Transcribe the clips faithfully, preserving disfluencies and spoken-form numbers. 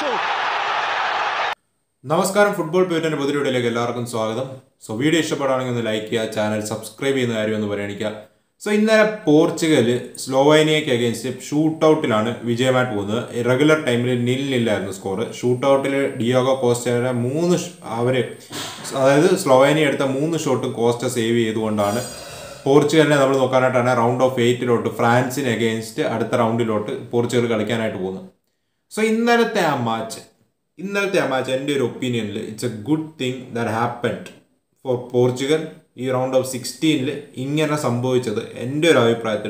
whistle. നമസ്കാരം football പേരിന്റെ പുതിയ വീഡിയോയിലേക്ക് എല്ലാവർക്കും സ്വാഗതം. സോ വീഡിയോ ഇഷ്ടപ്പെടുകയാണെങ്കിൽ ഒന്ന് ലൈക്ക് ചെയ്യുക, ചാനൽ സബ്സ്ക്രൈബ് ചെയ്യുന്ന കാര്യം ഒന്ന് പരിഗണിക്കുക. സോ ഇന്നലെ പോർച്ചുഗൽ സ്ലോവേനിയയ്ക്ക് അഗേൻസ്റ്റ് ഷൂട്ട് ഔട്ടിലാണ് വിജയമായിട്ട് പോകുന്നത്. റെഗുലർ ടൈമിൽ നിൽ നില്ലായിരുന്നു സ്കോർ. ഷൂട്ട് ഔട്ടിൽ ഡിയോഗോ കോസ്റ്റയുടെ മൂന്ന് അവർ അതായത് സ്ലോവേനിയ എടുത്ത മൂന്ന് ഷോട്ടും കോസ്റ്റ സേവ് ചെയ്തുകൊണ്ടാണ് പോർച്ചുഗലിനെ നമ്മൾ നോക്കാനായിട്ടാണ് റൗണ്ട് ഓഫ് എയ്റ്റിലോട്ട് ഫ്രാൻസിന് അഗേൻസ്റ്റ് അടുത്ത റൗണ്ടിലോട്ട് പോർച്ചുഗൽ കളിക്കാനായിട്ട് പോകുന്നത്. സോ ഇന്നലത്തെ ആ മാച്ച് ഇന്നലത്തെ ആ മാച്ച് എൻ്റെ ഒരു ഒപ്പീനിയനിൽ it's a good thing that happened for Portugal. ഈ റൗണ്ട് ഓഫ് സിക്സ്റ്റീനിൽ ഇങ്ങനെ സംഭവിച്ചത് എൻ്റെ ഒരു അഭിപ്രായത്തിൽ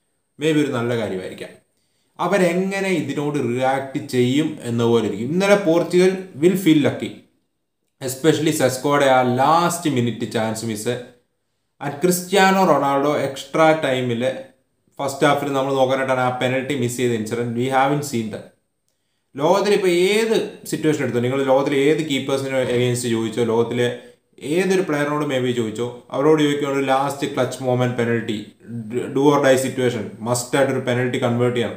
മേ ബി ഒരു നല്ല കാര്യമായിരിക്കാം. അവരെങ്ങനെ ഇതിനോട് റിയാക്ട് ചെയ്യും എന്നപോലെ ഇരിക്കും. ഇന്നലെ Portugal will feel lucky, especially സെസ്കോയുടെ ആ last minute chance miss and Cristiano Ronaldo extra ടൈമിൽ ഫസ്റ്റ് ഹാഫിൽ നമ്മൾ നോക്കാനായിട്ടാണ് ആ പെനൽറ്റി മിസ് ചെയ്ത incident. We having seen that. ലോകത്തിൽ ഇപ്പോൾ ഏത് സിറ്റുവേഷൻ എടുത്തോ, നിങ്ങൾ ലോകത്തിലെ ഏത് കീപ്പേഴ്സിന് എഗെയിൻസ്റ്റ് ചോദിച്ചോ, ലോകത്തിലെ ഏതൊരു പ്ലെയറിനോട് മേ ബി ചോദിച്ചോ, അവരോട് ചോദിക്കുകയാണ് last clutch moment penalty, do or die situation, must ആയിട്ടൊരു പെനൽറ്റി കൺവേർട്ട് ചെയ്യണം.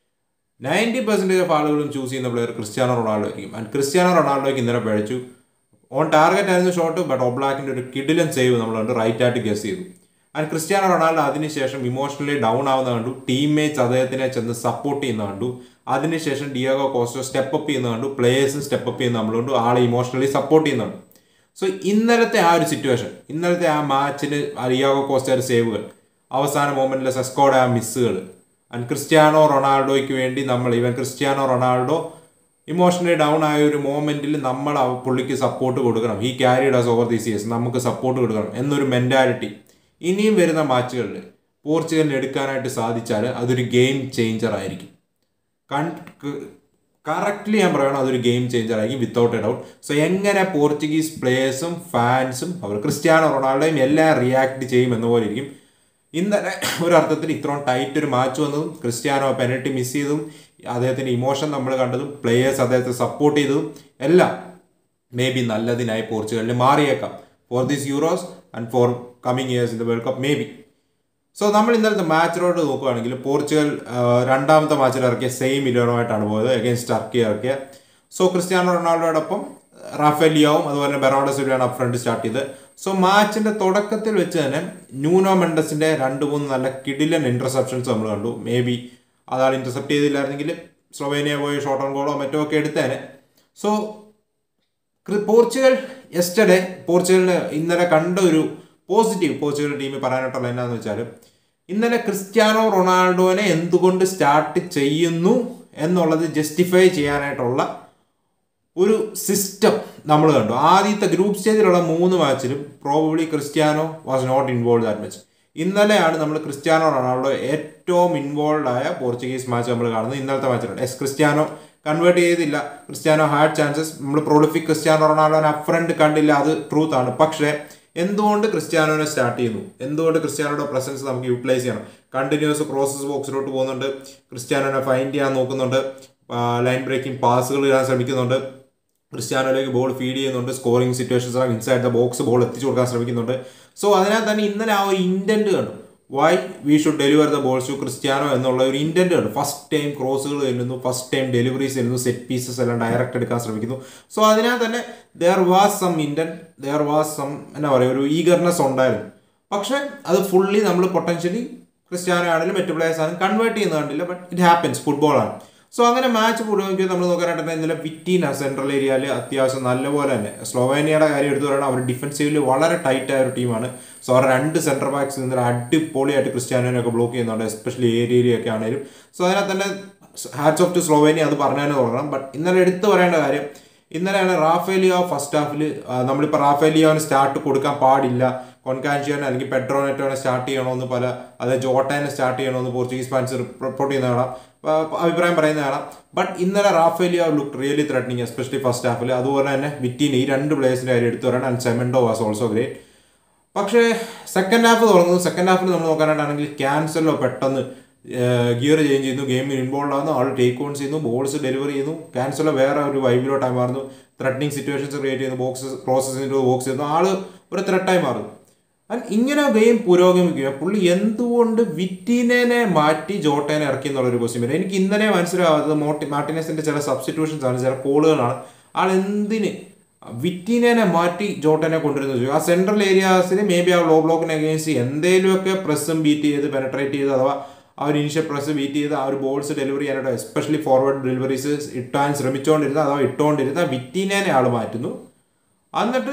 നയൻറ്റി പെർസെൻറ്റേജ് ഓഫ് ആളുകളും ചൂസ് ചെയ്യുന്ന പ്ലെയർ ക്രിസ്ത്യാനോ റൊണാൾഡോ ആയിരിക്കും. ആൻഡ് ക്രിസ്ത്യാനോ റൊണാൾഡോയ്ക്ക് ഇന്നലെ പഴിച്ചു. ഓൺ ടാർഗറ്റ് ആയിരുന്നു ഷോട്ട്, ബട്ട് ഒബ്ലാക്കിൻ്റെ ഒരു കിഡിലൻ സേവ് നമ്മൾ കണ്ടു, റൈറ്റ് ആയിട്ട് ഗസ് ചെയ്തു. ആൻഡ് ക്രിസ്ത്യാനോ റൊണാൾഡോ അതിനുശേഷം ഇമോഷണലി ഡൗൺ ആവുന്ന കണ്ടു, ടീംമേറ്റ്സ് അദ്ദേഹത്തിനെ ചെന്ന് സപ്പോർട്ട് ചെയ്യുന്ന കണ്ടു. അതിനുശേഷം ഡിയോഗോ കോസ്റ്റോ സ്റ്റെപ്പ് അപ്പ് ചെയ്യുന്ന കണ്ടു, പ്ലേയേഴ്സും സ്റ്റെപ്പ് അപ്പ് ചെയ്യുന്ന നമ്മൾ കണ്ടു, ആളെ ഇമോഷണലി സപ്പോർട്ട് ചെയ്യുന്നുണ്ട്. സോ ഇന്നലത്തെ ആ ഒരു സിറ്റുവേഷൻ, ഇന്നലത്തെ ആ മാച്ചിന് ഡിയോഗോ കോസ്റ്റയുടെ സേവുകൾ, അവസാന മൊമെന്റിലെ സെസ്കോയുടെ ആ മിസ്സുകൾ, ആൻഡ് ക്രിസ്ത്യാനോ റൊണാൾഡോയ്ക്ക് വേണ്ടി നമ്മൾ even Cristiano Ronaldo emotionally down ആയ ഒരു മോമെന്റിൽ നമ്മൾ പുള്ളിക്ക് സപ്പോർട്ട് കൊടുക്കണം. ഈ carried us over these years, നമുക്ക് സപ്പോർട്ട് കൊടുക്കണം എന്നൊരു മെന്റാലിറ്റി ഇനിയും വരുന്ന മാച്ചുകളിൽ പോർച്ചുഗലിന് എടുക്കാനായിട്ട് സാധിച്ചാൽ അതൊരു ഗെയിം ചേഞ്ചർ ആയിരിക്കും. കൺ കറക്റ്റ്ലി ഞാൻ പറയണം, അതൊരു ഗെയിം ചേഞ്ചർ ആയിരിക്കും വിത്തൗട്ട് എ ഡൗട്ട്. സോ എങ്ങനെ പോർച്ചുഗീസ് പ്ലേയേഴ്സും ഫാൻസും അവർ ക്രിസ്ത്യാനോ റൊണാൾഡോയും എല്ലാം റിയാക്ട് ചെയ്യും എന്നപോലെ ഇരിക്കും. ഇന്നലെ ഒരർത്ഥത്തിൽ ഇത്രയും ടൈറ്റ് ഒരു മാച്ച് വന്നതും ക്രിസ്ത്യാനോ പെനൽറ്റി മിസ് ചെയ്തതും അദ്ദേഹത്തിൻ്റെ ഇമോഷൻ നമ്മൾ കണ്ടതും പ്ലേയേഴ്സ് അദ്ദേഹത്തെ സപ്പോർട്ട് ചെയ്തതും എല്ലാം മേ ബി നല്ലതിനായി പോർച്ചുഗലിന് മാറിയേക്കാം for these Euros and for coming years in the World Cup maybe. So നമ്മൾ ഇന്നലത്തെ മാച്ചിലോട്ട് നോക്കുകയാണെങ്കിൽ പോർച്ചുഗൽ രണ്ടാമത്തെ മാച്ചിൽ ഇറക്കിയ സെയിം ഇലവനുമായിട്ടാണ് പോയത്, അഗേൻസ്റ്റ് ടർക്കി ഇറക്കിയ. സോ ക്രിസ്ത്യാനോ റൊണാൾഡോടൊപ്പം റാഫേൽ ലിയാവും അതുപോലെ തന്നെ ബെർണാർഡോ സിൽവയാണ് അപ്പ് ഫ്രണ്ട് സ്റ്റാർട്ട് ചെയ്തത്. സോ മാച്ചിൻ്റെ തുടക്കത്തിൽ വെച്ച് തന്നെ ന്യൂനോ മെൻഡസിൻ്റെ രണ്ട് മൂന്ന് നല്ല കിഡിലൻ ഇൻ്റർസെപ്ഷൻസ് നമ്മൾ കണ്ടു. മേ ബി അതാൾ ഇൻ്റർസെപ്റ്റ് ചെയ്തില്ലായിരുന്നെങ്കിൽ സ്ലൊവേനിയ പോയി ഷോട്ട് ഓൺ ഗോളോ മറ്റോ ഒക്കെ എടുത്തേനെ. സോ പോർച്ചുഗൽ യെസ്റ്റർഡേ പോർച്ചുഗലിന് ഇന്നലെ കണ്ട ഒരു പോസിറ്റീവ് പോർച്ചുഗൽ ടീമിൽ പറയാനായിട്ടുള്ള എന്നാന്ന് വെച്ചാൽ ഇന്നലെ ക്രിസ്ത്യാനോ റൊണാൾഡോനെ എന്തുകൊണ്ട് സ്റ്റാർട്ട് ചെയ്യുന്നു എന്നുള്ളത് ജസ്റ്റിഫൈ ചെയ്യാനായിട്ടുള്ള ഒരു സിസ്റ്റം നമ്മൾ കണ്ടു. ആദ്യത്തെ ഗ്രൂപ്പ് സ്റ്റേജിലുള്ള മൂന്ന് മാച്ചിലും probably Cristiano was not involve that much. ഇന്നലെയാണ് നമ്മൾ ക്രിസ്ത്യാനോ റൊണാൾഡോ ഏറ്റവും ഇൻവോൾവ് ആയ പോർച്ചുഗീസ് മാച്ച് നമ്മൾ കാണുന്നത്. ഇന്നലത്തെ മാച്ചിലാണ് എസ് ക്രിസ്ത്യാനോ കൺവേർട്ട് ചെയ്തില്ല, ക്രിസ്ത്യാനോ ഹാഡ് ചാൻസസ്. നമ്മൾ പ്രൊളിഫിക് ക്രിസ്ത്യാനോ റൊണാൾഡോനെ അപ്പ് ഫ്രണ്ട് കണ്ടില്ല, അത് ട്രൂത്ത് ആണ്. പക്ഷേ എന്തുകൊണ്ട് ക്രിസ്ത്യാനോനെ സ്റ്റാർട്ട് ചെയ്യുന്നു, എന്തുകൊണ്ട് ക്രിസ്ത്യാനോയുടെ പ്രസൻസ് നമുക്ക് യൂട്ടിലൈസ് ചെയ്യണം. കണ്ടിന്യൂസ് ക്രോസസ് ബോക്സിലോട്ട് പോകുന്നുണ്ട്, ക്രിസ്ത്യാനോനെ ഫൈൻഡ് ചെയ്യാൻ നോക്കുന്നുണ്ട്, ലൈൻ ബ്രേക്കിംഗ് പാസുകൾ ഇടാൻ ശ്രമിക്കുന്നുണ്ട്, ക്രിസ്ത്യാനോയിലേക്ക് ബോൾ ഫീഡ് ചെയ്യുന്നുണ്ട്, scoring situations inside the box ball എത്തിച്ചു കൊടുക്കാൻ ശ്രമിക്കുന്നുണ്ട്. സോ അതിനാൽ തന്നെ ഇന്നലെ ആ ഒരു ഇൻറ്റൻറ്റ് കണ്ടു, why we should deliver the balls to Cristiano എന്നുള്ള ഒരു ഇൻറ്റൻറ്റ് കണ്ടു. ഫസ്റ്റ് ടൈം ക്രോസുകൾ വരുന്നു, ഫസ്റ്റ് ടൈം ഡെലിവറീസ് വരുന്നു, സെറ്റ് പീസസ് എല്ലാം ഡയറക്റ്റ് എടുക്കാൻ ശ്രമിക്കുന്നു. സോ അതിനാൽ തന്നെ there was some intent, there was some എന്താ പറയുക ഒരു ഈഗർനെസ് ഉണ്ടായിരുന്നു. പക്ഷേ അത് ഫുള്ളി നമ്മൾ പൊട്ടൻഷ്യലി ക്രിസ്ത്യാനോ ആണെങ്കിലും മറ്റു പ്ലേയേഴ്സ് ആണെങ്കിലും കൺവേർട്ട് ചെയ്യുന്നത് കണ്ടില്ല. ബട്ട് ഇറ്റ് ഹാപ്പൻസ്, ഫുട്ബോളാണ്. സോ അങ്ങനെ മാച്ച് പുരോഗമിക്കുക നമ്മൾ നോക്കാനായിട്ട് ഇന്നലെ വിറ്റീന സെൻട്രൽ ഏരിയയിൽ അത്യാവശ്യം നല്ലപോലെ തന്നെ സ്ലോവേനിയയുടെ കാര്യം എടുത്തു പറയുന്നത് അവർ ഡിഫൻസീവിൽ വളരെ ടൈറ്റ് ആയ ഒരു ടീമാണ്. സോ അവർ രണ്ട് സെൻട്രൽ ബാക്സ് ഇന്നലെ അടിപൊളിയായിട്ട് ക്രിസ്ത്യാനോനെയൊക്കെ ബ്ലോക്ക് ചെയ്യുന്നുണ്ട്, എസ്പെഷ്യലി ഏരിയയിലൊക്കെ ആണെങ്കിലും. സോ അതിനകത്ത് തന്നെ ഹാറ്റ്സ് ഓഫ് ടു സ്ലോവേനിയ, അത് പറഞ്ഞു തന്നെ തുടങ്ങണം. ബട്ട് ഇന്നലെ എടുത്തു പറയേണ്ട കാര്യം, ഇന്നലെയാണ് റാഫേൽ ലിയാവോ ഫസ്റ്റ് ഹാഫിൽ നമ്മളിപ്പോൾ റാഫേൽ ലിയാവിന് സ്റ്റാർട്ട് കൊടുക്കാൻ പാടില്ല, കൊൻകാൻഷിയോനെ അല്ലെങ്കിൽ പെഡ്രോ നെറ്റോനെ സ്റ്റാർട്ട് ചെയ്യണമെന്ന് പല, അതായത് ജോട്ടേനെ സ്റ്റാർട്ട് ചെയ്യണമെന്ന് പോർച്ചുഗീസ് ഫാൻസ് റിപ്പോർട്ട് ചെയ്യുന്ന കാണാം, അഭിപ്രായം പറയുന്ന കാണാം. ബട്ട് ഇന്നലെ Rafael Leao look really threatening, especially first ഹാഫിൽ. അതുപോലെ തന്നെ വിറ്റീൻ, ഈ രണ്ട് പ്ലേയേഴ്സിൻ്റെ കാര്യം എടുത്തു പറയണം. And Semedo was also great. പക്ഷേ സെക്കൻഡ് ഹാഫ് തുടങ്ങുന്നു. സെക്കൻഡ് ഹാഫിൽ നമ്മൾ നോക്കാനായിട്ടാണെങ്കിൽ ക്യാൻസലോ പെട്ടെന്ന് ഗിയർ ചേഞ്ച് ചെയ്യുന്നു, ഗെയിമിൽ ഇൻവോൾവ് ആകുന്നു, ആൾ ടേക്ക് ഓൺ ചെയ്യുന്നു, ബോൾസ് ഡെലിവറി ചെയ്യുന്നു. ക്യാൻസലോ വേറെ ഒരു വൈബിലോട്ടായി മാറുന്നു, ത്രെറ്റനിങ് സിറ്റുവേഷൻസ് ക്രിയേറ്റ് ചെയ്യുന്നു, ബോക്സ് ക്രോസസ് ബോക്സ് ചെയ്യുന്നു, ആൾ ഒരു ത്രെറ്റായി മാറുന്നു. ആൻഡ് ഇങ്ങനെ ഗെയിം പുരോഗമിക്കുക. പുള്ളി എന്തുകൊണ്ട് വിറ്റീനെ മാറ്റി ജോട്ടേനെ ഇറക്കി എന്നുള്ളൊരു ക്വസ്റ്റ്യൻ വരും. എനിക്ക് ഇന്നലെ മനസ്സിലാവാത്തത് മോട്ടി മാർട്ടിനസിന്റെ ചില സബ്സ്റ്റിറ്റ്യൂഷൻസ് ആണ്, ചില കോളുകളാണ്. ആൾ എന്തിന് വിറ്റീനെ മാറ്റി ജോട്ടനെ കൊണ്ടുവരുന്നത് ചോദിക്കും. ആ സെൻട്രൽ ഏരിയാസിൽ മേ ബി ആ ലോ ബ്ലോക്കിന് അഗേൻസ്റ്റ് എന്തെങ്കിലുമൊക്കെ പ്രസ്സും ബീറ്റ് ചെയ്ത് പെനട്രേറ്റ് ചെയ്ത് അഥവാ ആ ഒരു ഇനിഷ്യൽ പ്രസ് ബീറ്റ് ചെയ്ത് ആ ഒരു ബോൾസ് ഡെലിവറി ചെയ്യാനായിട്ട് എസ്പെഷ്യലി ഫോർവേഡ് ഡെലിവറീസ് ഇട്ടാൻ ശ്രമിച്ചുകൊണ്ടിരുന്ന അഥവാ ഇട്ടുകൊണ്ടിരുന്ന വിറ്റീനെ ആൾ മാറ്റുന്നു. എന്നിട്ട്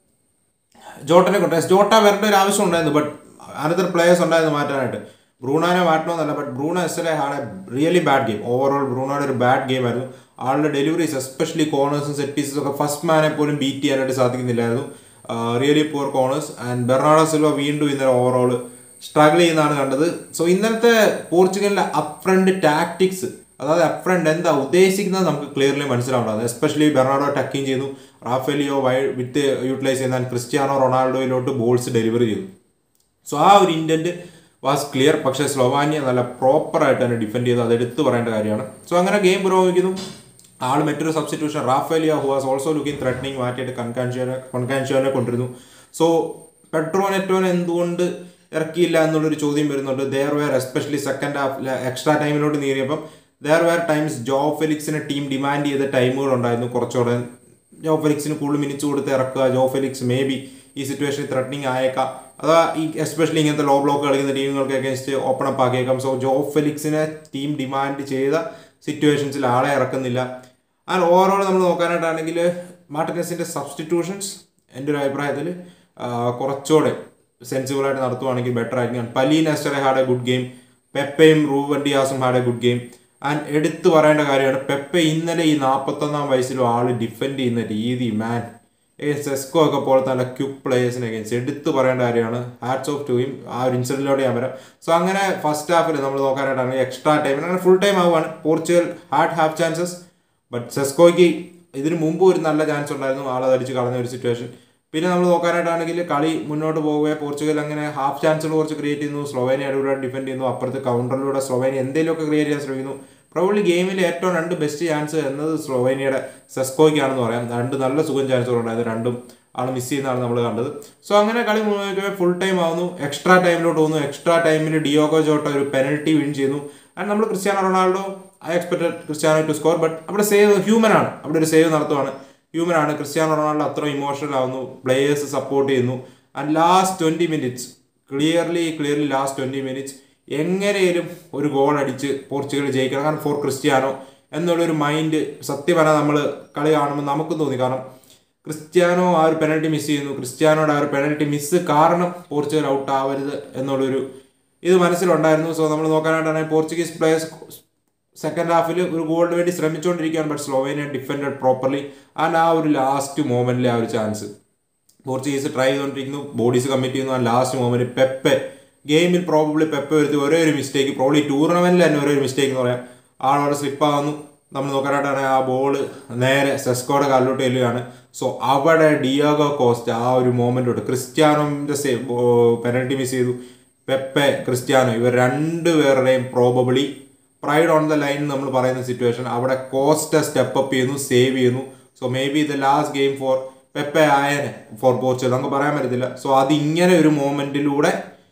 ജോട്ടനെ കൊണ്ട് ജോട്ട വരേണ്ട ഒരു ആവശ്യം ഉണ്ടായിരുന്നു, ബട്ട് അനദർ പ്ലേയേഴ്സ് ഉണ്ടായിരുന്നു മാറ്റാനായിട്ട്. ബ്രൂണോനെ മാറ്റണമെന്നല്ല, but Bruno has had a really bad game. Overall ബ്രൂണോയുടെ ഒരു ബാഡ് ഗെയിം ആയിരുന്നു. ആളുടെ ഡെലിവറീസ് എസ്പെഷ്യലി കോർണേഴ്സും സെറ്റ് പീസസും ഒക്കെ ഫസ്റ്റ് മാനെ പോലും ബീറ്റ് ചെയ്യാനായിട്ട് സാധിക്കുന്നില്ലായിരുന്നു. Really poor corners. And Bernardo Silva വീണ്ടും ഇന്നലെ ഓവറോൾ സ്ട്രഗിൾ ചെയ്യുന്നതാണ് കണ്ടത്. സോ ഇന്നലത്തെ പോർച്ചുഗലിന്റെ അപ്പ് ഫ്രണ്ട് ടാക്ടിക്സ്, അതായത് അപ്പ് ഫ്രണ്ട് എന്താ ഉദ്ദേശിക്കുന്നത് നമുക്ക് ക്ലിയർലി മനസ്സിലാവുന്നത്. എസ്പെഷ്യലി ബെർണാഡോ ടക്കിങ് ചെയ്തു, റാഫേലിയോ വൈ വിത്ത് യൂട്ടിലൈസ് ചെയ്യുന്ന ക്രിസ്ത്യാനോ റൊണാൾഡോയിലോട്ട് ബോൾസ് ഡെലിവറി ചെയ്തു. സോ ആ ഒരു ഇൻറ്റൻറ്റ് വാസ് ക്ലിയർ. പക്ഷേ സ്ലോവാനിയ നല്ല പ്രോപ്പറായിട്ട് തന്നെ ഡിഫെൻഡ് ചെയ്തു, അത് എടുത്തു പറയേണ്ട കാര്യമാണ്. സോ അങ്ങനെ ഗെയിം പുരോഗമിക്കുന്നു. ആൾ മറ്റൊരു substitution Rafael Leao who was also looking threatening മാറ്റിയിട്ട് കൺകാൻഷിയോനെ കൊൺകാൻഷിയോനെ കൊണ്ടിരുന്നു. സോ പെട്രോ നെറ്റോനെ എന്തുകൊണ്ട് ഇറക്കിയില്ല എന്നുള്ളൊരു ചോദ്യം വരുന്നുണ്ട്. There were especially second half extra ടൈമിലോട്ട് നീങ്ങിയപ്പം ദെയർ വെയർ ടൈംസ് ജോ ഫെലിക്സിനെ ടീം ഡിമാൻഡ് ചെയ്ത ടൈമുകളുണ്ടായിരുന്നു. കുറച്ചുകൂടെ ജോ ഫെലിക്സിന് കൂടുതൽ മിനിറ്റ്സ് കൊടുത്ത് ഇറക്കുക. ജോ ഫെലിക്സ് മേ ബി ഈ സിറ്റുവേഷനിൽ ത്രെറ്റനിങ് ആയേക്കാം, അതാ ഈ എസ്പെഷ്യലി ഇങ്ങനത്തെ ലോ ബ്ലോക്ക് കളിക്കുന്ന ടീമുകൾക്ക് അഗേൻസ്റ്റ് ഓപ്പൺ അപ്പ് ആക്കിയേക്കാം. സോ ജോ ഫെലിക്സിനെ ടീം ഡിമാൻഡ് ചെയ്ത സിറ്റുവേഷൻസിൽ ആളെ ഇറക്കുന്നില്ല. ആൻഡ് ഓവറോൾ നമ്മൾ നോക്കാനായിട്ടാണെങ്കിൽ മാർട്ടിനസിൻ്റെ സബ്സ്റ്റിറ്റ്യൂഷൻസ് എൻ്റെ ഒരു അഭിപ്രായത്തിൽ കുറച്ചുകൂടെ സെൻസിബിളായിട്ട് നടത്തുവാണെങ്കിൽ ബെറ്റർ ആയിരിക്കും. പലീൻ എസ്റ്ററെ ഹാഡ് എ ഗുഡ് ഗെയിം, പെപ്പയും റൂബൻ ഡിയാസും had a good game. And എടുത്തു പറയേണ്ട കാര്യമാണ് പെപ്പെ ഇന്നലെ ഈ നാൽപ്പത്തൊന്നാം വയസ്സിലും ആൾ ഡിഫെൻഡ് ചെയ്യുന്ന രീതി, മാൻ സെസ്കോ ഒക്കെ പോലത്തെ നല്ല ക്യുക്ക് പ്ലേയേഴ്സിനെ അഗേൻസ്റ്റ് എടുത്തു പറയേണ്ട കാര്യമാണ്. Hats off to him. ആ ഒരു ഇൻസിഡൻറ്റിലോട്ട് ഞാൻ വരാം. സോ അങ്ങനെ ഫസ്റ്റ് ഹാഫിൽ നമ്മൾ നോക്കാനായിട്ടാണ് എക്സ്ട്രാ ടൈം അങ്ങനെ ഫുൾ ടൈം ആവുകയാണ്. Portugal had have chances, but സെസ്കോയ്ക്ക് ഇതിന് മുമ്പ് ഒരു നല്ല ചാൻസ് ഉണ്ടായിരുന്നു, ആൾ അടിച്ച് കളഞ്ഞ ഒരു സിറ്റുവേഷൻ. പിന്നെ നമ്മൾ നോക്കാനായിട്ടാണെങ്കിൽ കളി മുന്നോട്ട് പോകുകയെ പോർച്ചുഗൽ അങ്ങനെ ഹാഫ് ചാൻസുകൾ കുറച്ച് ക്രിയേറ്റ് ചെയ്യുന്നു, സ്ലോവേനിയ അടിപൊളിയായിട്ട് ഡിഫെൻഡ് ചെയ്യുന്നു. അപ്പുറത്ത് കൗണ്ടറിലൂടെ സ്ലോവേനിയ എന്തെങ്കിലുമൊക്കെ ക്രിയേറ്റ് ചെയ്യാൻ ശ്രമിക്കുന്നു. പ്രോബ്ലി ഗെയിമിൽ ഏറ്റവും രണ്ട് ബെസ്റ്റ് ചാൻസ് എന്നത് സ്ലോവേനിയയുടെ സെസ്കോയ്ക്കാണെന്ന് പറയാം. രണ്ട് നല്ല സുഖം ചാൻസുകൾ ഉണ്ടായത്, രണ്ടും ആൾ മിസ് ചെയ്യുന്നതാണ് നമ്മൾ കണ്ടത്. സോ അങ്ങനെ കളി ഫുൾ ടൈം ആവുന്നു, എക്സ്ട്രാ ടൈമിലോട്ട് പോകുന്നു. എക്സ്ട്രാ ടൈമിൽ ഡിയോഗോ ജോട്ട ഒരു പെനൽറ്റി വിൻ ചെയ്യുന്നു. ആൻഡ് നമ്മൾ Cristiano Ronaldo I expected Cristiano to score, but അവിടെ സേവ് ഹ്യൂമൻ ആണ്, അവിടെ ഒരു സേവ് നടത്തുവാണ്. ഹ്യൂമൻ ആണ്. ക്രിസ്ത്യാനോ റൊണാൾഡോ അത്ര ഇമോഷണൽ ആവുന്നു, പ്ലേയേഴ്സ് സപ്പോർട്ട് ചെയ്യുന്നു. And last twenty minutes clearly clearly last twenty minutes എങ്ങനെയും ഒരു ഗോൾ അടിച്ച് പോർച്ചുഗൽ ജയിക്കണം. കാരണം ഫോർ ക്രിസ്ത്യാനോ എന്നുള്ളൊരു മൈൻഡ് സത്യം പറഞ്ഞാൽ നമ്മൾ കളി കാണുമ്പോൾ നമുക്കും തോന്നി. കാരണം ക്രിസ്ത്യാനോ ആ ഒരു പെനൽറ്റി മിസ് ചെയ്യുന്നു, ക്രിസ്ത്യാനോയുടെ ആ ഒരു പെനൽറ്റി മിസ് കാരണം പോർച്ചുഗൽ ഔട്ട് ആവരുത് എന്നുള്ളൊരു ഇത് മനസ്സിലുണ്ടായിരുന്നു. സോ നമ്മൾ നോക്കാനായിട്ടാണെങ്കിൽ പോർച്ചുഗീസ് പ്ലേയേഴ്സ് സെക്കൻഡ് ഹാഫിൽ ഒരു ഗോളിന് വേണ്ടി ശ്രമിച്ചുകൊണ്ടിരിക്കുകയാണ്, but Slovenia defended properly. And ആ ഒരു ലാസ്റ്റ് മൊമെന്റിലെ ആ ഒരു ചാൻസ് പോർച്ചുഗീസ് ട്രൈ ചെയ്തുകൊണ്ടിരിക്കുന്നു, ബോഡീസ് കമ്മിറ്റ് ചെയ്യുന്നു. ആ ലാസ്റ്റ് മൊമെന്റ് പെപ്പെ ഗെയിമിൽ പ്രോബബ്ലി പെപ്പെ വരുത്തി ഒരേ ഒരു മിസ്റ്റേക്ക്, പ്രോബ്ലി ടൂർണമെന്റിൽ തന്നെ ഒരേ ഒരു മിസ്റ്റേക്ക് എന്ന് പറയാം. ആളവിടെ സ്ലിപ്പാകുന്നു. നമ്മൾ നോക്കാനായിട്ടാണ് ആ ബോൾ നേരെ സെസ്കോയുടെ കാലിലോട്ട് ചെല്ലുകയാണ്. സോ അവിടെ ഡിയോഗോ കോസ്റ്റ ആ ഒരു മൊമെന്റോട്ട് ക്രിസ്ത്യാനോന്റെ പെനൽറ്റി മിസ് ചെയ്തു. പെപ്പെ ക്രിസ്ത്യാനോ ഇവർ രണ്ടുപേരുടെയും probably pride on the line നമ്മൾ പറയുന്ന സിറ്റുവേഷൻ അവിടെ കോസ്റ്റ സ്റ്റെപ്പ് അപ്പ് ചെയ്യുന്നു, സേവ് ചെയ്യുന്നു. So maybe the last game for Pepe ആയനെ ഫോർ പോർച്ചുഗൽ നമുക്ക് പറയാൻ പറ്റത്തില്ല. സോ അത് ഇങ്ങനെ ഒരു മോമെന്റിലൂടെ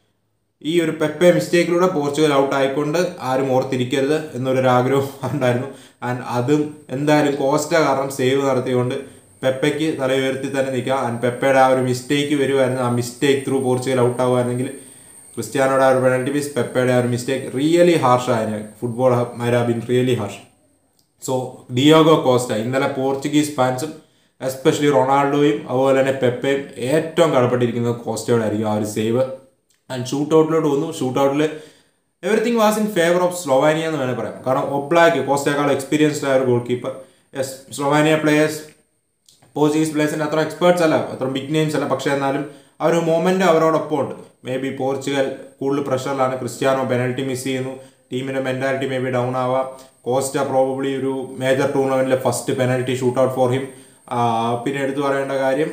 ഈ ഒരു പെപ്പെ മിസ്റ്റേക്കിലൂടെ പോർച്ചുഗൽ ഔട്ട് ആയിക്കൊണ്ട് ആരും ഓർത്തിരിക്കരുത് എന്നൊരു ആഗ്രഹം ഉണ്ടായിരുന്നു. ആൻഡ് അതും എന്തായാലും കോസ്റ്റ കാരണം സേവ് നടത്തിക്കൊണ്ട് പെപ്പയ്ക്ക് തല ഉയർത്തി തന്നെ നിൽക്കാം. ആൻഡ് പെപ്പയുടെ ആ ഒരു മിസ്റ്റേക്ക് വരുമായിരുന്നു, ആ മിസ്റ്റേക്ക് ത്രൂ പോർച്ചുഗൽ ഔട്ട് ആവുകയാണെങ്കിൽ ക്രിസ്ത്യാനോയുടെ ആ ഒരു പെനൽറ്റി മിസ്, പെപ്പയുടെ ആ ഒരു മിസ്റ്റേക്ക് റിയലി ഹാർഷ് ആയിരുന്നു. Football might have been really harsh. So Diogo Costa ഇന്നലെ പോർച്ചുഗീസ് ഫാൻസും എസ്പെഷ്യലി റൊണാൾഡോയും അതുപോലെ തന്നെ പെപ്പയും ഏറ്റവും കടപ്പെട്ടിരിക്കുന്നത് കോസ്റ്റയോടെ ആയിരിക്കും ആ ഒരു സേവ്. ആൻഡ് ഷൂട്ട് ഔട്ടിലോട്ട് വന്നു. ഷൂട്ട് ഔട്ടിൽ everything was in favour of Slovenia എന്ന് വേണമെങ്കിൽ പറയാം. കാരണം ഒബ്ലാക്ക് കോസ്റ്റയേക്കാൾ എക്സ്പീരിയൻസ്ഡ് ആയ ഒരു goal keeper. Yes, Slovenia players Portuguese പ്ലേയേഴ്സിൻ്റെ അത്ര എക്സ്പേർട്സ് അല്ല, അത്ര ബിഗ് നെയിംസ് അല്ല, പക്ഷേ എന്നാലും ആ ഒരു മൊമെന്റ് അവരോടൊപ്പം ഉണ്ട്. മേ ബി പോർച്ചുഗൽ കൂടുതൽ പ്രഷറിലാണ്, ക്രിസ്ത്യാനോ പെനൽറ്റി മിസ് ചെയ്യുന്നു, ടീമിൻ്റെ മെൻറ്റാലിറ്റി മേ ബി ഡൗൺ ആവാം. കോസ്റ്റ പ്രോബബ്ലി ഒരു മേജർ ടൂർണമെന്റിലെ first penalty shoot out for him. പിന്നെ എടുത്തു പറയേണ്ട കാര്യം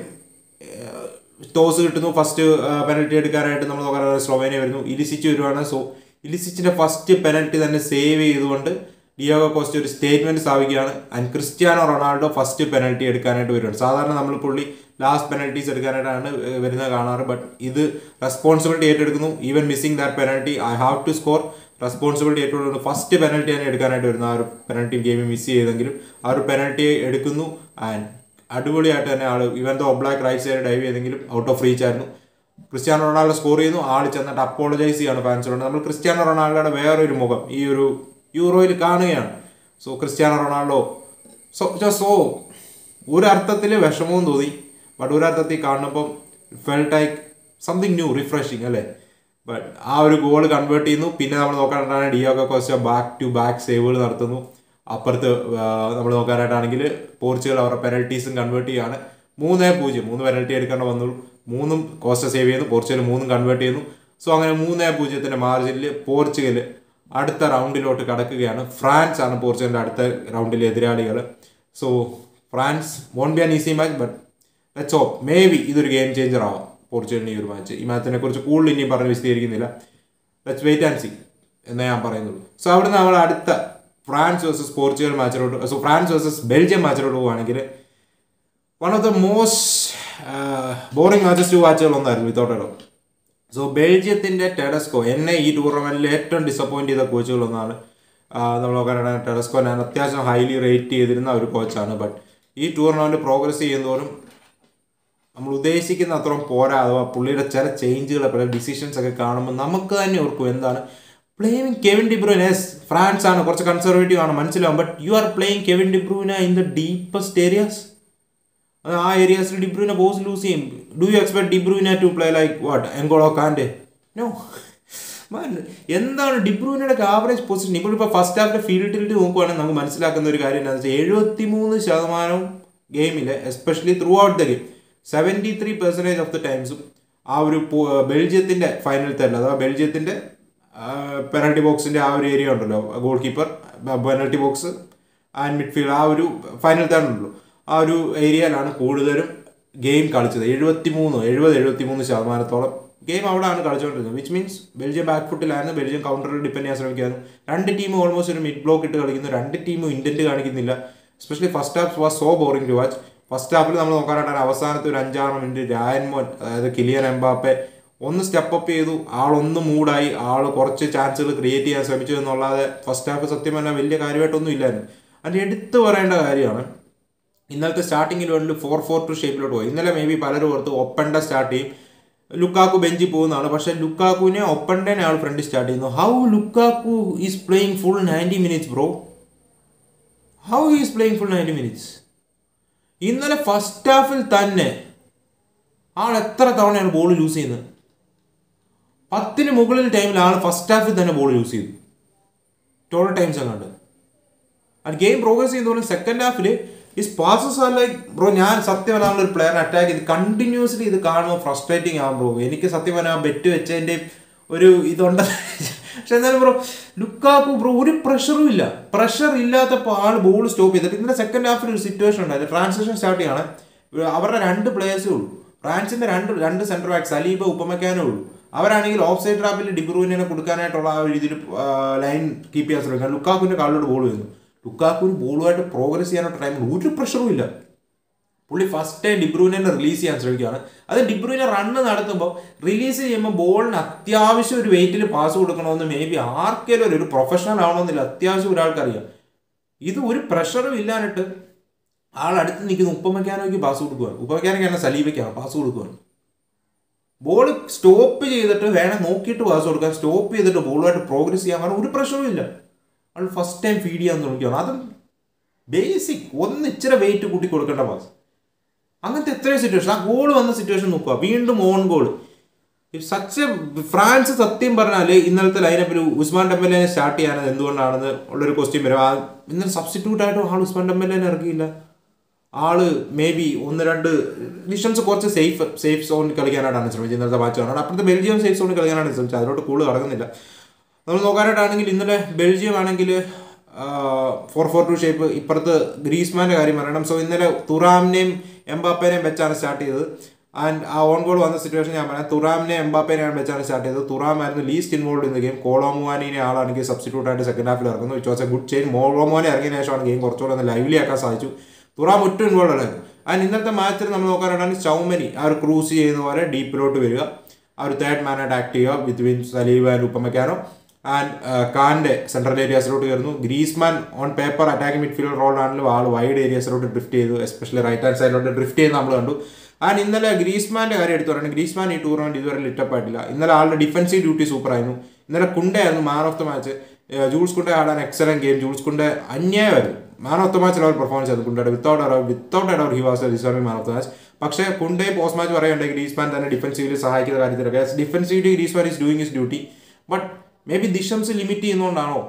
ടോസ് കിട്ടുന്നു, ഫസ്റ്റ് പെനൽറ്റി എടുക്കാനായിട്ട് നമ്മൾ നോക്കാൻ സ്ലോവേനിയ വരുന്നു, ഇലിസിച്ച് വരുവാണ്. സോ ഇലിസിച്ചിൻ്റെ ഫസ്റ്റ് പെനൽറ്റി തന്നെ സേവ് ചെയ്തുകൊണ്ട് ഡിയോഗോ കോസ്റ്റ ഒരു സ്റ്റേറ്റ്മെന്റ് സ്ഥാപിക്കുകയാണ്. And Cristiano Ronaldo first penalty എടുക്കാനായിട്ട് വരുന്നുണ്ട്. സാധാരണ നമ്മൾ പുള്ളി ലാസ്റ്റ് പെനൽറ്റീസ് എടുക്കാനായിട്ടാണ് വരുന്നത് കാണാറ്. ബട്ട് ഇത് റെസ്പോൺസിബിലിറ്റി ഏറ്റെടുക്കുന്നു. Even missing that penalty I have to score responsibility ഏറ്റെടുക്കുന്നു. ഫസ്റ്റ് പെനൽറ്റി തന്നെ എടുക്കാനായിട്ട് വരുന്നു. ആ ഒരു പെനൽറ്റി ഗെയിം മിസ് ചെയ്തെങ്കിലും ആ ഒരു പെനൽറ്റി എടുക്കുന്നു. ആൻഡ് അടിപൊളിയായിട്ട് തന്നെ ആൾ even though Oblak right side dive ചെയ്തെങ്കിലും ഔട്ട് ഓഫ് റീച്ച് ആയിരുന്നു. ക്രിസ്ത്യാനോ റൊണാൾഡോ സ്കോർ ചെയ്യുന്നു. ആൾ ചെന്നിട്ട് അപ്പോളജൈസ് ചെയ്യാണ് ഫാൻസിനോട്. നമ്മൾ ക്രിസ്ത്യാനോ റൊണാൾഡോയുടെ വേറൊരു മുഖം ഈ ഒരു യൂറോയിൽ കാണുകയാണ്. So Cristiano Ronaldo so so ഒരർത്ഥത്തിൽ വിഷമവും തോന്നി. ബട്ട് ഒരർത്ഥത്തിൽ കാണുമ്പം felt like something new refreshing അല്ലേ. ബട്ട് ആ ഒരു ഗോൾ കൺവേർട്ട് ചെയ്യുന്നു. പിന്നെ നമ്മൾ നോക്കാനായിട്ടാണ് Diogo Costa back to back സേവുകൾ നടത്തുന്നു. അപ്പുറത്ത് നമ്മൾ നോക്കാനായിട്ടാണെങ്കിൽ പോർച്ചുഗൽ അവരുടെ പെനൽറ്റീസും കൺവേർട്ട് ചെയ്യുകയാണ്. മൂന്നേ പൂജ്യം മൂന്ന് പെനൽറ്റി എടുക്കേണ്ട വന്നുള്ളൂ. മൂന്നും കോസ്റ്റ സേവ് ചെയ്യുന്നു. പോർച്ചുഗൽ മൂന്നും കൺവേർട്ട് ചെയ്യുന്നു. സോ അങ്ങനെ മൂന്നേ പൂജ്യത്തിൻ്റെ മാർജിനിൽ പോർച്ചുഗൽ അടുത്ത റൗണ്ടിലോട്ട് കടക്കുകയാണ്. ഫ്രാൻസ് ആണ് പോർച്ചുഗലിൻ്റെ അടുത്ത റൗണ്ടിലെ എതിരാളികൾ. So France won't be an easy match. But let's hope may be ഇതൊരു ഗെയിം ചേഞ്ചർ ആവാം പോർച്ചുഗലിന് ഈ ഒരു മാച്ച്. ഈ മാച്ചിനെ കുറിച്ച് കൂടുതൽ ഇനിയും പറഞ്ഞ് വിശദീകരിക്കുന്നില്ല. ലെറ്റ്സ് വെയിറ്റ് ആൻഡ് സി എന്നേ ഞാൻ പറയുന്നുള്ളൂ. സോ അവിടുന്ന് നമ്മൾ അടുത്ത ഫ്രാൻസ് വേഴ്സസ് പോർച്ചുഗൽ മാച്ചിലോട്ട് സോ ഫ്രാൻസ് വേഴ്സസ് ബെൽജിയം മാച്ചിലോട്ട് പോവുകയാണെങ്കിൽ one of the most boring matches to വാച്ചുകൾ ഒന്നായിരുന്നു വിത്തൗട്ട് എ ഡൗട്ട്. സോ ബെൽജിയത്തിൻ്റെ ടെഡസ്കോ എന്നെ ഈ ടൂർണമെൻറ്റിൽ ഏറ്റവും ഡിസപ്പോയിൻറ്റ് ചെയ്ത കോച്ചുകളൊന്നാണ്. നമ്മൾ നോക്കാനാണ് ടെഡസ്കോ ഞാൻ അത്യാവശ്യം ഹൈലി റേറ്റ് ചെയ്തിരുന്ന ഒരു കോച്ചാണ്. ബട്ട് ഈ ടൂർണമെൻറ്റ് പ്രോഗ്രസ് ചെയ്യുന്നതോറും നമ്മൾ ഉദ്ദേശിക്കുന്ന അത്രയും പോരാ. അഥവാ പുള്ളിയുടെ ചില ചേഞ്ചുകൾ പല ഡിസിഷൻസ് ഒക്കെ കാണുമ്പോൾ നമുക്ക് തന്നെ ഓർക്കും എന്താണ് playing Kevin De Bruyne. Yes France ആണ് കുറച്ച് കൺസർവേറ്റീവ് ആണ് മനസ്സിലാവും. But you are playing Kevin De Bruyne in the deepest areas. ആ ഏരിയാസിൽ ഡിബ്രൂയിന ബോസ് ലൂസ് ചെയ്യും. Do you expect De Bruyne to play like what N'Golo Kante? No. എന്താണ് ഡിബ്രൂയിനയുടെ ആവറേജ് പൊസിഷൻ? ഇപ്പോൾ ഇപ്പോൾ ഫസ്റ്റ് ഹാഫിൻ്റെ ഫീൽഡിൽ നോക്കുവാണെങ്കിൽ നമുക്ക് മനസ്സിലാക്കുന്ന ഒരു കാര്യം എന്താണെന്ന് വെച്ചാൽ എഴുപത്തി മൂന്ന് ശതമാനവും ഗെയിമിൽ especially throughout the game seventy three percentage of the ടൈംസും ആ ഒരു ബെൽജിയത്തിൻ്റെ ഫൈനൽ തന്നെ അഥവാ ബെൽജിയത്തിൻ്റെ പെനൽറ്റി ബോക്സിൻ്റെ ആ ഒരു ഏരിയ ഉണ്ടല്ലോ, goal keeper, penalty box and midfield, ആ ഒരു ഫൈനൽ തന്നെ ഉണ്ടല്ലോ, ആ ഒരു ഏരിയയിലാണ് കൂടുതലും ഗെയിം കളിച്ചത്. എഴുപത്തി മൂന്ന് എഴുപത് എഴുപത്തി മൂന്ന് ശതമാനത്തോളം ഗെയിം അവിടെയാണ് കളിച്ചുകൊണ്ടിരുന്നത്. വിച്ച് മീൻസ് ബെൽജിയം ബാക്ക് ഫുട്ടിലായിരുന്നു. ബെൽജിയം കൗണ്ടറിൽ ഡിപ്പെൻഡ് ചെയ്യാൻ ശ്രമിക്കായിരുന്നു. രണ്ട് ടീമും ഓൾമോസ്റ്റ് ഒരു മിഡ് ബ്ലോക്ക് ഇട്ട് കളിക്കുന്നു. രണ്ട് ടീമും ഇൻറ്റൻറ്റ് കാണിക്കുന്നില്ല. Especially first half was so boring to watch. First ഹാഫിൽ നമ്മൾ നോക്കാനായിട്ടാണ് അവസാനത്തെ ഒരു അഞ്ചാറ് മിനിറ്റ് രായൻ മോൻ അതായത് കിലിയൻ എംബാപ്പെ ഒന്ന് സ്റ്റെപ്പ് അപ്പ് ചെയ്തു. ആളൊന്ന് മൂടായി, ആൾ കുറച്ച് ചാൻസുകൾ ക്രിയേറ്റ് ചെയ്യാൻ ശ്രമിച്ചു എന്നുള്ളതെ ഫസ്റ്റ് ഹാഫ് സത്യം പറഞ്ഞാൽ വലിയ കാര്യമായിട്ടൊന്നും ഇല്ലായിരുന്നു. അതിന് എടുത്തു പറയേണ്ട കാര്യമാണ് ഇന്നലത്തെ സ്റ്റാർട്ടിങ്ങിൽ വേണ്ടി ഫോർ ഫോർ ടു ഷേപ്പിലോട്ട് പോയി. ഇന്നലെ മേ ബി പലരും ഓർത്ത് ഒപ്പണ്ട സ്റ്റാർട്ട് ചെയ്യും, ലുക്കാക്കു ബെഞ്ചിൽ പോകുന്നതാണ്. പക്ഷേ ലുക്കാക്കുവിനെ ഒപ്പണ്ടേനെ ആൾ ഫ്രണ്ടിൽ സ്റ്റാർട്ട് ചെയ്യുന്നു. How Lukaku is playing full ninety minutes bro? How is playing full ninety minutes? ഇന്നലെ ഫസ്റ്റ് ഹാഫിൽ തന്നെ ആൾ എത്ര തവണയാണ് ബോൾ ലൂസ് ചെയ്യുന്നത്? പത്തിന് മുകളിൽ ടൈമിൽ ആൾ ഫസ്റ്റ് ഹാഫിൽ തന്നെ ബോൾ യൂസ് ചെയ്തു. ടോട്ടൽ ടൈംസ് അങ്ങാണ്ട് അത് ഗെയിം പ്രോഗ്രസ് ചെയ്യുന്നതുപോലെ സെക്കൻഡ് ഹാഫിൽ ഈ പാസസ് ആർ ലൈക്ക് ബ്രോ, ഞാൻ സത്യം പറഞ്ഞാൽ ഒരു പ്ലെയറിനെ അറ്റാക്ക് ചെയ്ത് കണ്ടിന്യൂസ്ലി ഇത് കാണുമ്പോൾ ഫ്രസ്ട്രേറ്റിംഗ് ആകും ബ്രോ. എനിക്ക് സത്യം പറഞ്ഞാൽ ബെറ്റ് വെച്ചതിൻ്റെ ഒരു ഇതുണ്ട്. പക്ഷെ എന്നാലും ബ്രോ ലുക്കാക്കു ബ്രോ ഒരു പ്രഷറും ഇല്ല. പ്രഷർ ഇല്ലാത്തപ്പോൾ ആൾ ബോൾ സ്റ്റോപ്പ് ചെയ്തിട്ട് ഇന്നലെ സെക്കൻഡ് ഹാഫിൽ ഒരു സിറ്റുവേഷൻ ഉണ്ടായത്. ട്രാൻസിഷൻ സ്റ്റാർട്ട് ചെയ്യാണ്. അവരുടെ രണ്ട് പ്ലേയേഴ്സേ ഉള്ളൂ. ഫ്രാൻസിൻ്റെ രണ്ട് രണ്ട് സെൻറ്റർ ബാക്ക് സലീബ ഉപ്പമക്കാനേ ഉള്ളൂ. അവരാണെങ്കിൽ ഓഫ് സൈഡ് ട്രാപ്പിൽ ഡിബ്രൂയിനെ കൊടുക്കാനായിട്ടുള്ള ആ ഒരു രീതിയിൽ ലൈൻ കീപ്പ് ചെയ്യാൻ ശ്രമിക്കുക. ലുക്കാക്കുവിൻ്റെ കാളിലോട്ട് ബോൾ വരുന്നു. ലുക്കാക്കുവിന് ബോളുമായിട്ട് പ്രോഗ്രസ് ചെയ്യാനായിട്ട് ടൈമിൽ ഒരു പ്രഷറും ഇല്ല. പുള്ളി ഫസ്റ്റ് ടൈം ഡിബ്രൂയിനെ റിലീസ് ചെയ്യാൻ ശ്രമിക്കുകയാണ്. അത് ഡിബ്രൂയിനെ റണ്ണ് നടത്തുമ്പോൾ റിലീസ് ചെയ്യുമ്പോൾ ബോളിന് അത്യാവശ്യം ഒരു വെയിറ്റിൽ പാസ് കൊടുക്കണമെന്ന് മേ ബി ആർക്കെങ്കിലും ഒരു പ്രൊഫഷണൽ ആവണമെന്നില്ല, അത്യാവശ്യം ഒരാൾക്കറിയാം. ഇത് ഒരു പ്രഷറും ഇല്ലാനിട്ട് ആൾ അടുത്ത് നിൽക്കുന്ന ഉപ്പമക്കാനോയ്ക്ക് പാസ് കൊടുക്കുകയാണ്. ഉപ്പമക്കാനോയ്ക്ക് തന്നെ സലീബയ്ക്കാണ് പാസ് കൊടുക്കുകയാണ്. ബോൾ സ്റ്റോപ്പ് ചെയ്തിട്ട് വേണം നോക്കിയിട്ട് പാസ് കൊടുക്കാൻ, സ്റ്റോപ്പ് ചെയ്തിട്ട് ബോളുമായിട്ട് പ്രോഗ്രസ് ചെയ്യാൻ കാരണം ഒരു പ്രഷറും ഇല്ല. ആൾ ഫസ്റ്റ് ടൈം ഫീഡ് ചെയ്യാൻ തുടങ്ങിയാണ്. അതും ബേസിക് ഒന്ന് ഇച്ചിരി വെയിറ്റ് കൂട്ടി കൊടുക്കേണ്ട പാസ്. അങ്ങനത്തെ എത്രയും സിറ്റുവേഷൻ. ആ ഗോൾ വന്ന സിറ്റുവേഷൻ നോക്കുക, വീണ്ടും ഓൺ ഗോൾ. സച്ച് ഫ്രാൻസ് സത്യം പറഞ്ഞാൽ ഇന്നലത്തെ ലൈനപ്പിൽ ഉസ്മാൻ ഡെമ്പലേനെ സ്റ്റാർട്ട് ചെയ്യാനത് എന്തുകൊണ്ടാണെന്ന് ഉള്ളൊരു ക്വസ്റ്റ്യൻ വരും. ആ ഇന്നലെ സബ്സ്റ്റിറ്റ്യൂട്ടായിട്ടും ആൾ ഉസ്മാൻ ഡെമ്പലേനെ ഇറക്കിയില്ല. ആള് മേ ബി ഒന്ന് രണ്ട് ഡിസ്റ്റൻസ് കുറച്ച് സേഫ് സേഫ് സോണിൽ കളിക്കാനായിട്ടാണ് ശ്രമിച്ചത്. ഇന്നലത്തെ മാച്ച് കാണാൻ അപ്പുറത്തെ ബെൽജിയം സേഫ് സോണിൽ കളിക്കാനാണ് ശ്രമിച്ചത്. അതിലോട്ട് കൂടുതൽ കടക്കുന്നില്ല. നമ്മൾ നോക്കാനായിട്ടാണെങ്കിൽ ഇന്നലെ ബെൽജിയം ആണെങ്കിൽ ഫോർ ഫോർ ടു ഷേപ്പ്. ഇപ്പുറത്ത് ഗ്രീസ്മാൻ്റെ കാര്യം പറയണം. സോ ഇന്നലെ തുറാമിനെയും എംബാപ്പേനെയും വെച്ചാണ് സ്റ്റാർട്ട് ചെയ്തത്. ആൻഡ് ആ ഓൺ ഗോൾ വന്ന സിറ്റുവേഷൻ ഞാൻ പറയാം. തുറാമിനെ എംബാപ്പേനെയാണ് വെച്ചാണ് സ്റ്റാർട്ട് ചെയ്തത്. തുറാം ആയിരുന്നു least involve in the game. കോളോമുവാനിനെ ആളാണെങ്കിൽ സബ്സ്റ്റിറ്റ്യൂട്ട് ആയിട്ട് സെക്കൻഡ് ഹാഫിൽ ഇറങ്ങുന്നു. It was a good change. കോളോമുവാനെ ഇറങ്ങിയ ശേഷമാണ് ഗെയിം കുറച്ചുകൂടെ ഒന്ന് ലൈവ്ലി ആക്കാൻ സാധിച്ചു. തുറാം ഒട്ടും ഇൻവോൾവ് അല്ലായിരുന്നു. ആൻഡ് ഇന്നത്തെ മാച്ചിൽ നമ്മൾ നോക്കാനാണെങ്കിൽ ചൗമനി ആ ഒരു ക്രൂസ് ചെയ്യുന്ന പോലെ ഡീപ്പിലോട്ട് വരിക, ആ ഒരു തേർഡ് മാനായിട്ട് ആക്ട് ചെയ്യുക between Saliba and Upamecano. And Kante central ഏരിയാസിലോട്ട് കയറുന്നു. Griezmann on paper attacking midfielder റോളാണെങ്കിലും ആൾ വൈഡ് ഏരിയാസിലോട്ട് ഡ്രിഫ്റ്റ് ചെയ്തു, എസ്പെഷ്യലി റൈറ്റ് ഹാൻഡ് സൈഡിലോട്ട് ഡ്രിഫ്റ്റ് ചെയ്യുന്ന നമ്മൾ കണ്ടു. ആൻഡ് ഇന്നലെ ഗ്രീസ്മാൻ്റെ കാര്യം എടുത്തു പറയുന്നത് ഗ്രീസ്മാൻ ഈ ടൂർണമെന്റ് ഇതുവരെ ലിറ്റപ്പ് ആയിട്ടില്ല. ഇന്നലെ ആളുടെ ഡിഫൻസീവ് ഡ്യൂട്ടി സൂപ്പർ ആയിരുന്നു. ഇന്നലെ കുണ്ടയായിരുന്നു man of the match. Jules Kounde had an excellent game. Jules Kounde അന്യായമായിരുന്നു. Man of the match level performance ആയിരുന്നു കുണ്ടയുടെ. Without error without error he was deserving man of the match. പക്ഷേ കുണ്ടെ post match പറയുന്നുണ്ടെങ്കിൽ Griezmann തന്നെ ഡിഫൻസീവിൽ സഹായിക്കുന്ന കാര്യത്തിലൊക്കെ defensively Griezmann is doing his duty. But may be Deschamps limit ചെയ്യുന്നതുകൊണ്ടാണോ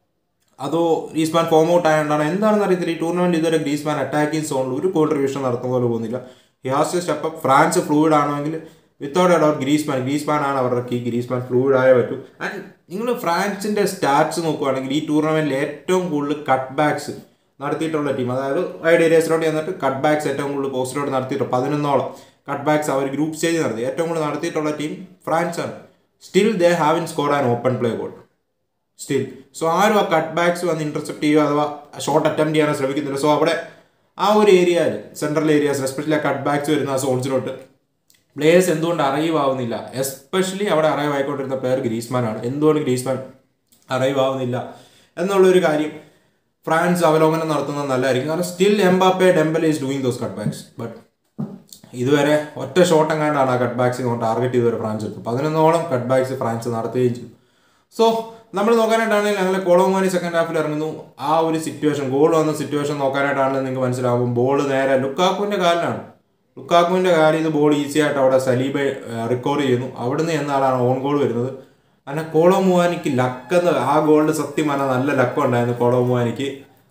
അതോ ഗ്രീസ്മാൻ ഫോം ഔട്ട് ആയതുകൊണ്ടാണോ എന്താണെന്ന് അറിയത്തില്ല. ഈ ടൂർണമെന്റ് ഇതുവരെ ഗ്രീസ്മാൻ അറ്റാക്കിംഗ് സോണിൽ ഒരു കോൺട്രിബ്യൂഷൻ നടത്തുന്ന പോലെ പോകുന്നില്ല. He has to step up. France fluid ആണെങ്കിൽ without a doubt Griezmann Griezmann ആണ് അവരുടെ കീ. ഗ്രീസ്മാൻ ഫ്ലൂയിഡ് ആയേ പറ്റൂ. ആൻഡ് നിങ്ങൾ ഫ്രാൻസിന്റെ സ്റ്റാറ്റ്സ് നോക്കുകയാണെങ്കിൽ ഈ ടൂർണമെന്റിൽ ഏറ്റവും കൂടുതൽ കട്ട് ബാക്സ് നടത്തിയിട്ടുള്ള ടീം, അതായത് വൈഡ് ഏരിയസിലോട്ട് ചെന്നിട്ട് കട്ട് ബാക്സ് ഏറ്റവും കൂടുതൽ പോസ്റ്റിലോട്ട് നടത്തിയിട്ടുണ്ട്. പതിനൊന്നോളം കട്ട് ബാക്സ് അവർ ഗ്രൂപ്പ് സ്റ്റേജ് നടത്തി ഏറ്റവും കൂടുതൽ നടത്തിയിട്ടുള്ള ടീം ഫ്രാൻസ് ആണ്. Still they have in scored an open play goal still. So ആരും ആ കട്ട് ബാക്സ് വന്ന് ഇന്റർസെപ്റ്റ് ചെയ്യുക അഥവാ ഷോട്ട് അറ്റംപ്റ്റ് ചെയ്യാൻ ശ്രമിക്കുന്നില്ല. സോ അവിടെ ആ ഒരു ഏരിയയിൽ സെൻട്രൽ ഏരിയാസ് എസ്പെഷ്യലി ആ കട്ട് ബാക്സ് വരുന്ന ആ സോൺസിലോട്ട് പ്ലേയേഴ്സ് എന്തുകൊണ്ട് അറൈവ് ആവുന്നില്ല. എസ്പെഷ്യലി അവിടെ അറൈവ് ആയിക്കൊണ്ടിരുന്ന പ്ലെയർ ഗ്രീസ്മാൻ ആണ്. എന്തുകൊണ്ട് ഗ്രീസ്മാൻ അറൈവ് ആവുന്നില്ല എന്നുള്ളൊരു കാര്യം ഫ്രാൻസ് അവലോകനം നടത്തുന്നത് നല്ലതായിരിക്കും. കാരണം still Mbappe Dembele is doing those cut backs. But ഇതുവരെ ഒറ്റ ഷോട്ട് എങ്ങാണ്ടാണ് ആ കട്ട് ബാക്സ് ടാർഗറ്റ് ചെയ്തുവരെ ഫ്രാൻസ് എടുത്തു. പതിനൊന്നോളം കട്ട് ബാക്സ് ഫ്രാൻസ് നടത്തുകയും ചെയ്തു. സോ നമ്മൾ നോക്കാനായിട്ടാണെങ്കിൽ ഞങ്ങൾ കോളോമുവാനി സെക്കൻഡ് ഹാഫിൽ ഇറങ്ങുന്നു. ആ ഒരു സിറ്റുവേഷൻ ഗോൾ വന്ന സിറ്റുവേഷൻ നോക്കാനായിട്ടാണെന്ന് നിങ്ങൾക്ക് മനസ്സിലാവും. ബോൾ നേരെ ലുക്കാക്കുവിൻ്റെ കാലിലാണ്. ലുക്കാക്കുവിൻ്റെ കാലിൽ ഇത് ബോൾ ഈസി ആയിട്ട് അവിടെ സലീബ റിക്കവർ ചെയ്യുന്നു. അവിടുന്ന് എന്നാലാണ് ഓൺ ഗോൾ വരുന്നത്. അങ്ങനെ കോളോമുവാനിക്ക് ലക്കെന്ന് ആ ഗോളിൽ സത്യം പറഞ്ഞാൽ നല്ല ലക്കുണ്ടായിരുന്നു കോളോമുവാനിക്ക്.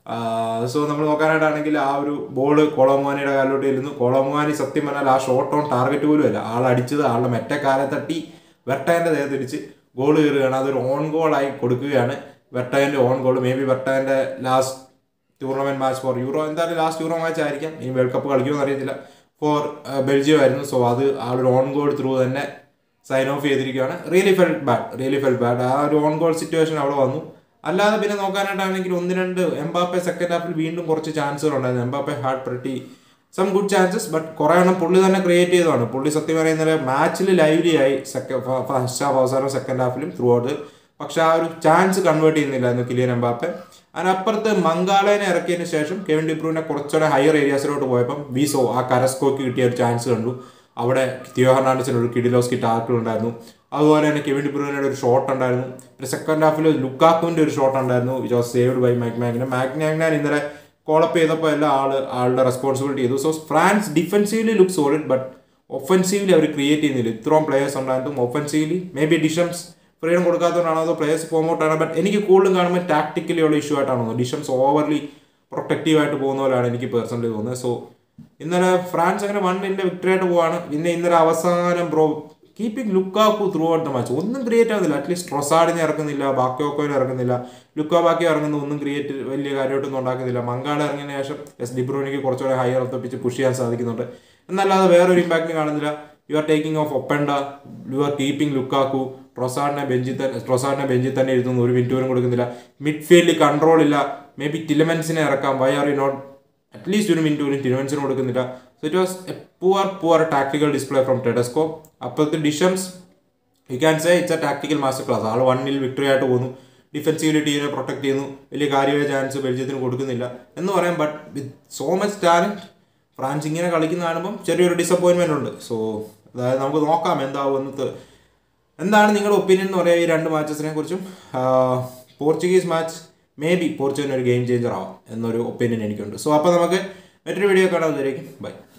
സോ നമ്മൾ നോക്കാനായിട്ടാണെങ്കിൽ ആ ഒരു ബോൾ കോളോമുവാനിയുടെ കാലിലോട്ട് വരുന്നു. കോളോമുവാനി സത്യം പറഞ്ഞാൽ ആ ഷോട്ട് ഓൺ ടാർഗറ്റ് പോലും അല്ല. ആളടിച്ചത് ആളുടെ മറ്റേ കാലെ തട്ടി വെർട്ടാൻ്റെ ദേഹത്തിടിച്ച് ഗോൾ കയറുകയാണ്. അതൊരു ഓൺ ഗോളായി കൊടുക്കുകയാണ്. വെർട്ടാൻ്റെ ഓൺ ഗോൾ. മേ ബി വെർട്ടാൻ്റെ last tournament match for Euro, എന്തായാലും ലാസ്റ്റ് യൂറോ മാച്ച് ആയിരിക്കാം. ഇനി വേൾഡ് കപ്പ് കളിക്കുമെന്ന് അറിയത്തില്ല. ഫോർ ബെൽജിയം ആയിരുന്നു. സോ അത് ആ ഒരു ഓൺ ഗോൾ ത്രൂ തന്നെ സൈൻ ഓഫ് ചെയ്തിരിക്കുകയാണ്. Really felt bad really felt bad ആ ഒരു ഓൺ ഗോൾ സിറ്റുവേഷൻ അവിടെ വന്നു. അല്ലാതെ പിന്നെ നോക്കാനായിട്ടാണെങ്കിൽ ഒന്ന് രണ്ട് എംബാപ്പെ സെക്കൻഡ് ഹാഫിൽ വീണ്ടും കുറച്ച് ചാൻസുകൾ ഉണ്ടായിരുന്നു. Mbappe had pretty some good chances. But കുറേ എണ്ണം പുള്ളി തന്നെ ക്രിയേറ്റ് ചെയ്തതാണ്. പുള്ളി സത്യം പറയുന്നത് മാച്ചിൽ ലൈവ്ലി ആയി സെക്കൻഡ് ഫസ്റ്റ് ഹാഫ് അവസാനം സെക്കൻഡ് ഹാഫിലും ത്രൂ ഔട്ട്. പക്ഷെ ആ ഒരു ചാൻസ് കൺവേർട്ട് ചെയ്യുന്നില്ലായിരുന്നു കിലിയൻ എംബാപ്പെ. അതിനപ്പുറത്ത് മംഗാളേനെ ഇറക്കിയതിന് ശേഷം കെവിൻ ഡി ബ്രൂയിനെ കുറച്ചുകൂടെ ഹയർ ഏരിയാസിലോട്ട് പോയപ്പം വിസോ ആ കരസ്കോക്ക് കിട്ടിയ ഒരു ചാൻസ് കണ്ടു. അവിടെ തിയോ ഹെർണാണ്ടസിന് ഒരു കിഡിലോസ്കി ടാക്കിൾ ഉണ്ടായിരുന്നു. അതുപോലെ തന്നെ കെവിൻ ഡി ബ്രൂയിനയുടെ ഒരു ഷോട്ട് ഉണ്ടായിരുന്നു. പിന്നെ സെക്കൻഡ് ഹാഫിൽ ലുക്കാക്കുവിൻ്റെ ഒരു ഷോട്ട് ഉണ്ടായിരുന്നു which was saved by Mike Maignan. Mike Maignan ഇന്നലെ കോളപ്പ് ചെയ്തപ്പോൾ എല്ലാ ആൾ ആളുടെ റെസ്പോൺസിബിലിറ്റി ചെയ്തു. So France defensively look solid. But offensively അവർ ക്രിയേറ്റ് ചെയ്യുന്നില്ല. ഇത്രയും പ്ലേയേഴ്സ് ഉണ്ടായിട്ടും offensively may be Deschamps freedom കൊടുക്കാത്തതുകൊണ്ടാണോ അതോ പ്ലേയേഴ്സ് ഫോം ഔട്ടാണ്. ബട്ട് എനിക്ക് കൂടുതലും കാണുമ്പോൾ ടാക്ടിക്കലി ഉള്ള ഇഷ്യൂ ആയിട്ടാണ് തോന്നുന്നത്. ഡിഷംസ് ഓവർലി പ്രൊട്ടക്റ്റീവ് ആയിട്ട് പോകുന്ന പോലെയാണ് എനിക്ക് പേഴ്സണലി തോന്നുന്നത്. സോ ഇന്നലെ ഫ്രാൻസ് അങ്ങനെ വണ്ണിൻ്റെ വിക്ടറി ആയിട്ട് പോവാണ്. പിന്നെ ഇന്നലെ അവസാനം bro keeping Lukaku throughout the match ഒന്നും ക്രിയേറ്റ് ആവുന്നില്ല. അറ്റ്ലീസ്റ്റ് ട്രൊസാഡിനെ ഇറക്കുന്നില്ല, ബാക്കിയോക്കോനെ ഇറക്കുന്നില്ല, ലുക്കാ ബാക്കി ഇറങ്ങുന്ന ഒന്നും ക്രിയേറ്റ് വലിയ കാര്യമായിട്ടൊന്നും ഉണ്ടാക്കുന്നില്ല. മംഗാള ഇറങ്ങിയതിന് ശേഷം എസ് ഡി ബ്രൂയിനിക്ക് കുറച്ചുകൂടെ ഹയർ ഒത്തപ്പിച്ച് പുഷ് ചെയ്യാൻ സാധിക്കുന്നുണ്ട്. എന്നല്ലാതെ വേറൊരു ഇമ്പാക്റ്റ് കാണുന്നില്ല. You are taking off Openda, you are keeping Lukaku. ട്രൊസാഡിനെ ബെഞ്ചിൽ തന്നെ ട്രൊസാഡിനെ ബെഞ്ചിൽ തന്നെ ഇരുത്തുന്നു. ഒരു മിനിറ്റ് പോലും കൊടുക്കുന്നില്ല. മിഡ്ഫീൽഡിൽ കൺട്രോൾ ഇല്ല. മേ ബി ടിലമെൻസിനെ ഇറക്കാം. Why are you not at least ഒരു മിനിറ്റ് പോലും ടിലമെൻസിന് കൊടുക്കുന്നില്ല. So it was a poor poor tactical display from Tedesco. അപ്പോഴത്തെ Deschamps you can say it's a tactical master class. ആൾ വണ്ണിൽ വിക്ടറി ആയിട്ട് പോകുന്നു. ഡിഫെൻസീവ്ലി ടീമിനെ പ്രൊട്ടക്ട് ചെയ്യുന്നു. വലിയ കാര്യമായ ചാൻസ് ബെൽജിയത്തിന് കൊടുക്കുന്നില്ല എന്ന് പറയാം. But with so much talent France ഇങ്ങനെ കളിക്കുന്ന കാണുമ്പം ചെറിയൊരു ഡിസപ്പോയിൻമെൻ്റ് ഉണ്ട്. സോ അതായത് നമുക്ക് നോക്കാം എന്താവും എന്ന്. എന്താണ് നിങ്ങളുടെ ഒപ്പീനിയൻ എന്ന് പറയാം ഈ രണ്ട് മാച്ചസിനെ കുറിച്ചും. പോർച്ചുഗീസ് മാച്ച് മേ ബി പോർച്ചുഗലിന് ഒരു ഗെയിം ചേഞ്ചർ ആവാം എന്നൊരു ഒപ്പീനിയൻ എനിക്കുണ്ട്. സോ അപ്പോൾ നമുക്ക് മറ്റൊരു വീഡിയോ കാണാൻ. ബൈ.